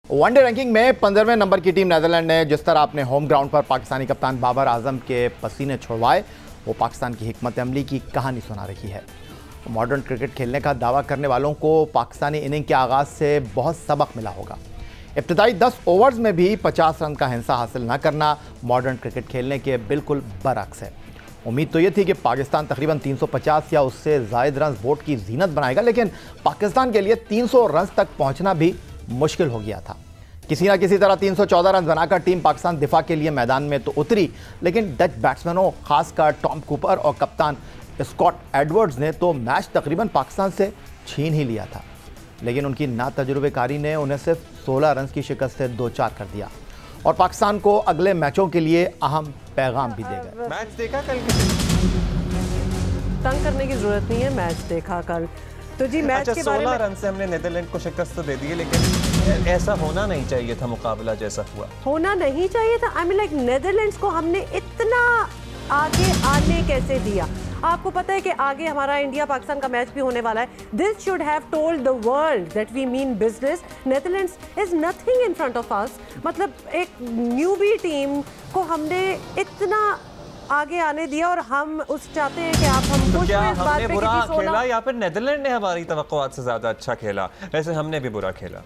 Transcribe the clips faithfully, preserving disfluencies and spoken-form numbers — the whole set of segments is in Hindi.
वनडे रैंकिंग में पंद्रहवें नंबर की टीम नीदरलैंड ने जिस तरह अपने होम ग्राउंड पर पाकिस्तानी कप्तान बाबर आजम के पसीने छुड़वाए, वो पाकिस्तान की हिकमत अमली की कहानी सुना रही है। मॉडर्न क्रिकेट खेलने का दावा करने वालों को पाकिस्तानी इनिंग के आगाज़ से बहुत सबक मिला होगा। इब्तदाई दस ओवर्स में भी पचास रन का हिस्सा हासिल न करना मॉडर्न क्रिकेट खेलने के बिल्कुल बरअक्स है। उम्मीद तो ये थी कि पाकिस्तान तकरीबन तीन सौ पचास या उससे ज़ायद रन बोर्ड की जीनत बनाएगा, लेकिन पाकिस्तान के लिए तीन सौ रन तक पहुंचना भी मुश्किल हो गया था। किसी ना किसी तरह तीन सौ चौदह रन बनाकर टीम पाकिस्तान दिफा के लिए मैदान में तो उतरी, लेकिन डच बैट्समैनों खासकर टॉम कूपर और कप्तान स्कॉट एडवर्ड्स ने तो मैच तकरीबन पाकिस्तान से छीन ही लिया था। लेकिन उनकी नातजुर्बेकारी ने उन्हें सिर्फ सोलह रन की शिकस्त से दो चार कर दिया और पाकिस्तान को अगले मैचों के लिए अहम पैगाम भी दे गए। मैच देखा कल? तंग करने की जरूरत नहीं है, मैच देखा कल तो जी। मैच अच्छा, के बारे में सोलह रन से हमने नीदरलैंड को शिकस्त दे दी है, लेकिन ऐसा होना नहीं चाहिए था। मुकाबला जैसा हुआ होना नहीं चाहिए था। आई मीन लाइक नीदरलैंड्स को हमने इतना आगे आने कैसे दिया? आपको पता है कि आगे हमारा इंडिया पाकिस्तान का मैच भी होने वाला है। This should have told the world that we mean business. Netherlands is nothing in front of us. मतलब एक न्यूबी टीम को हमने इतना आगे आने दिया और हम उस चाहते हैं कि आप हम तो कुछ क्या इस बात हमने पे बुरा कि खेला या फिर नीदरलैंड ने हमारी तवक्कुआत से ज्यादा अच्छा खेला? वैसे हमने भी बुरा खेला।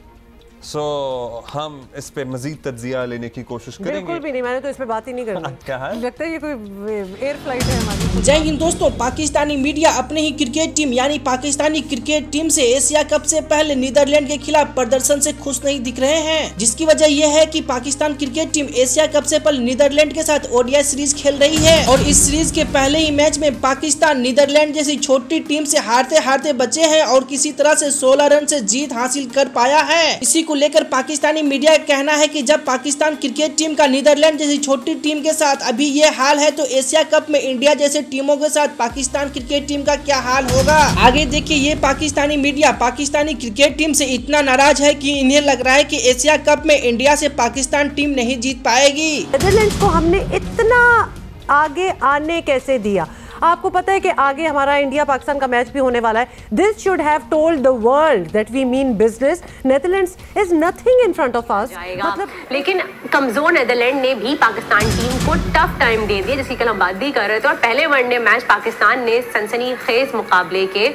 सो so, हम इस पे मजीद तज्जिया लेने की कोशिश करेंगे। बिल्कुल भी नहीं, मैंने तो इस पे बात ही नहीं करनी। क्या है? लगता है ये कोई एयर फ्लाइट है हमारी। जय हिंद दोस्तों, पाकिस्तानी मीडिया अपने ही क्रिकेट टीम यानी पाकिस्तानी क्रिकेट टीम से एशिया कप से पहले नीदरलैंड के खिलाफ प्रदर्शन से खुश नहीं दिख रहे हैं, जिसकी वजह यह है कि Pakistan cricket team Asia Cup से पहले नीदरलैंड के साथ ओडीआई सीरीज खेल रही है और इस सीरीज के पहले ही मैच में पाकिस्तान नीदरलैंड जैसी छोटी टीम से हारते हारते बचे हैं और किसी तरह से सोलह रन से जीत हासिल कर पाया है। इसी को लेकर पाकिस्तान मीडिया का कहना है कि जब पाकिस्तान क्रिकेट टीम का नीदरलैंड जैसी छोटी टीम के साथ अभी ये हाल है, तो एशिया कप में इंडिया जैसे टीमों के साथ पाकिस्तान क्रिकेट टीम का क्या हाल होगा। आगे देखिए, ये Pakistani media Pakistani cricket team से इतना नाराज है कि इन्हें लग रहा है कि एशिया कप में इंडिया से पाकिस्तान टीम नहीं जीत पाएगी। नीदरलैंड को हमने इतना आगे आने कैसे दिया? आपको पता है कि आगे हमारा इंडिया पाकिस्तान का मैच भी होने वाला है। This should have told the world that we mean business. Netherlands is nothing in front of us. मतलब लेकिन कमजोर नीदरलैंड ने भी पाकिस्तान टीम को टफ टाइम दे दिया, जिसकी कल हम बात भी कर रहे थे। और पहले वनडे मैच पाकिस्तान ने सनसनीखेज मुकाबले के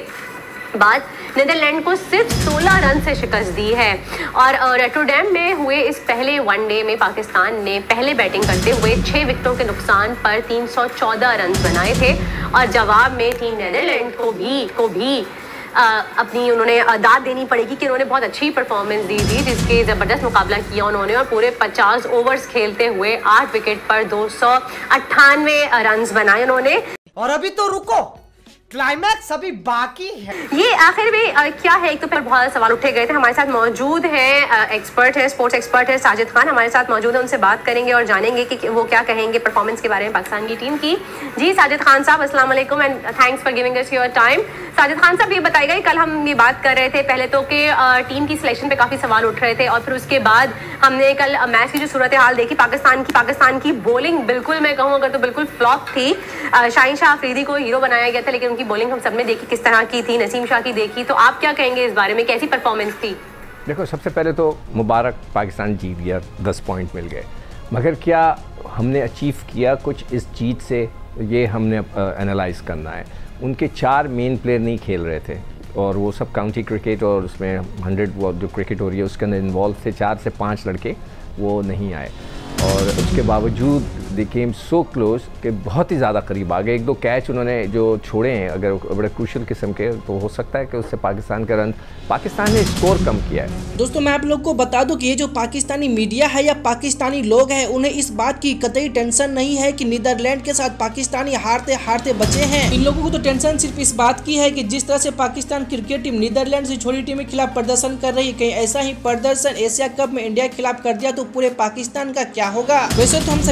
बाद नीदरलैंड को सिर्फ सोलह रन से शिकस्त दी है। और रोटरडैम में हुए इस पहले वनडे में पाकिस्तान ने पहले बैटिंग करते हुए छह विकेटों के नुकसान पर तीन सौ चौदह रन बनाए थे और जवाब में टीम नीदरलैंड को भी को भी आ, अपनी उन्होंने दाद देनी पड़ेगी कि उन्होंने बहुत अच्छी परफॉर्मेंस दी थी, जिसके ज़बरदस्त मुकाबला किया उन्होंने और पूरे पचास ओवर्स खेलते हुए आठ विकेट पर दो सौ अट्ठानवे रन बनाए उन्होंने। और अभी तो रुको, क्लाइमैक्स अभी बाकी है। ये आखिर में आ, क्या है? एक तो फिर बहुत सवाल उठे गए थे। हमारे साथ मौजूद हैं एक्सपर्ट है, स्पोर्ट्स एक्सपर्ट है साजिद खान हमारे साथ मौजूद है। उनसे बात करेंगे और जानेंगे कि वो क्या कहेंगे परफॉर्मेंस के बारे में पाकिस्तान की टीम की। जी साजिद खान साहब, अस्सलाम वालेकुम and thanks for giving us your time. Sajid Khan साहब, ये बताइएगा, कल हम ये बात कर रहे थे पहले तो कि टीम की सिलेक्शन पे काफी सवाल उठ रहे थे और फिर उसके बाद हमने कल मैच की जो सूरत हाल देखी पाकिस्तान की पाकिस्तान की बॉलिंग बिल्कुल, मैं कहूँ अगर तो बिल्कुल फ्लॉप थी। शाहीन शाह अफरीदी को हीरो बनाया गया था, लेकिन उनकी बॉलिंग हम सब ने देखी किस तरह की थी, नसीम शाह की देखी। तो आप क्या कहेंगे इस बारे में, कैसी परफॉर्मेंस थी? देखो, सबसे पहले तो मुबारक, पाकिस्तान जीत गया, दस पॉइंट मिल गए, मगर क्या हमने अचीव किया कुछ इस जीत से, ये हमने एनालाइज करना है। उनके चार मेन प्लेयर नहीं खेल रहे थे और वो सब काउंटी क्रिकेट और उसमें हंड्रेड वो जो क्रिकेट हो रही है उसके अंदर इन्वॉल्व थे। चार से पाँच लड़के वो नहीं आए और उसके बावजूद दे केम सो क्लोज कि बहुत ही ज़्यादा करीब आ गए। एक दो कैच उन्होंने जो छोड़े हैं अगर बड़े क्रूशल किस्म के, तो हो सकता है कि उससे पाकिस्तान का रन, पाकिस्तान ने स्कोर कम किया है। दोस्तों, मैं आप लोग को बता दूं कि ये जो पाकिस्तानी मीडिया है या पाकिस्तानी लोग हैं, उन्हें इस बात की कतई टेंशन नहीं है कि नीदरलैंड के साथ पाकिस्तानी हारते हारते बचे हैं। इन लोगों को तो टेंशन सिर्फ इस बात की है कि जिस तरह से पाकिस्तान क्रिकेट टीम नीदरलैंड से छोटी टीम के खिलाफ प्रदर्शन कर रही है, कहीं ऐसा ही प्रदर्शन एशिया कप में इंडिया के खिलाफ कर दिया तो पूरे पाकिस्तान का क्या होगा। वैसे तो हम सभी जानते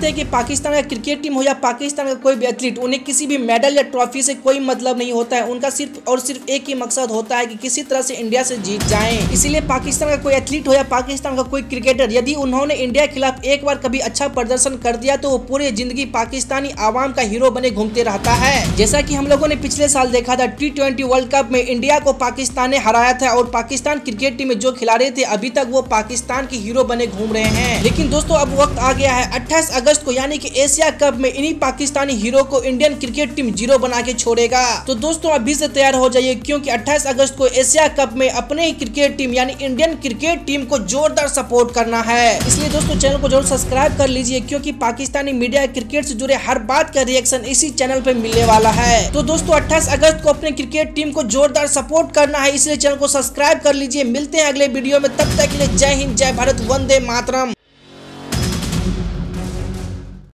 हैं कि पाकिस्तान का क्रिकेट टीम हो या पाकिस्तान का कोई भी एथलीट, उन्हें किसी भी मेडल या ट्रॉफी से कोई मतलब नहीं होता है। उनका सिर्फ और सिर्फ एक ही मकसद होता है कि किसी तरह से इंडिया से जीत जाएं। इसीलिए पाकिस्तान का कोई एथलीट हो या पाकिस्तान का कोई क्रिकेटर, यदि उन्होंने इंडिया के खिलाफ एक बार कभी अच्छा प्रदर्शन कर दिया तो वो पूरी जिंदगी पाकिस्तानी आवाम का हीरो बने घूमते रहता है। जैसा कि हम लोगों ने पिछले साल देखा था, टी ट्वेंटी वर्ल्ड कप में इंडिया को पाकिस्तान ने हराया था और पाकिस्तान क्रिकेट टीम में जो खिलाड़ी थे अभी तक वो पाकिस्तान के हीरो बने घूम रहे हैं। लेकिन दोस्तों अब वक्त आ गया है, अट्ठाईस अगस्त को यानी कि एशिया कप में इन्हीं पाकिस्तानी हीरो को इंडियन क्रिकेट टीम जीरो बना के छोड़ेगा। तो दोस्तों अभी से तैयार हो जाइए, क्योंकि अट्ठाईस अगस्त को एशिया कप में अपने ही क्रिकेट टीम यानी इंडियन क्रिकेट टीम को जोरदार सपोर्ट करना है। इसलिए दोस्तों चैनल को जरूर सब्सक्राइब कर लीजिए, क्योंकि पाकिस्तानी मीडिया क्रिकेट से जुड़े हर बात का रिएक्शन इसी चैनल पे मिलने वाला है। तो दोस्तों अट्ठाईस अगस्त को अपने क्रिकेट टीम को जोरदार सपोर्ट करना है, इसलिए चैनल को सब्सक्राइब कर लीजिए। मिलते हैं अगले वीडियो में, तब तक के लिए जय हिंद, जय भारत, वंदे मातरम।